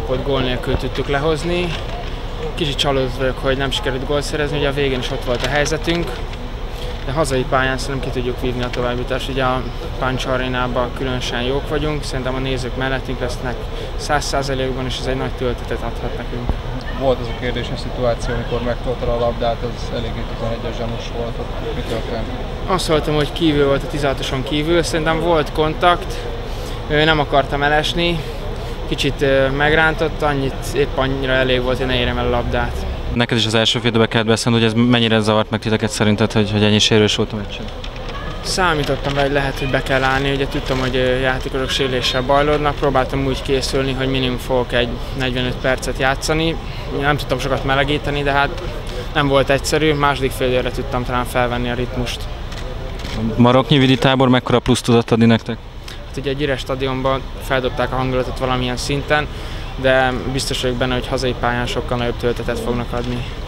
kapott gól nélkül tudtuk lehozni. Kicsit csalódott vagyok, hogy nem sikerült gólt szerezni, ugye a végén is ott volt a helyzetünk. De hazai pályán szerintem ki tudjuk vívni a továbbjutást. Ugye a Punch Arénában különösen jók vagyunk, szerintem a nézők mellettünk lesznek 100%-ban, és ez egy nagy töltetet adhat nekünk. Volt az a kérdéses szituáció, amikor megtoltad a labdát, az eléggé 11-es zsanus volt, mi történt? Azt hallottam, hogy kívül volt a 16-oson kívül, szerintem volt kontakt, nem akartam elesni, kicsit megrántott, épp annyira elég volt, hogy ne érjem el a labdát. Neked is az első félidőben kellett beszélni, hogy ez mennyire zavart meg titeket szerinted, hogy ennyi sérülés volt a meccsen? Számítottam rá, hogy lehet, hogy be kell állni, ugye tudtam, hogy játékosok sérüléssel bajlódnak, próbáltam úgy készülni, hogy minimum fogok egy 45 percet játszani. Nem tudtam sokat melegíteni, de hát nem volt egyszerű, második félidőre tudtam talán felvenni a ritmust. A Maroknyi tábor mekkora plusz tudott adni nektek? Hát ugye egy üres stadionban feldobták a hangulatot valamilyen szinten, de biztos vagyok benne, hogy hazai pályán sokkal nagyobb töltetet fognak adni.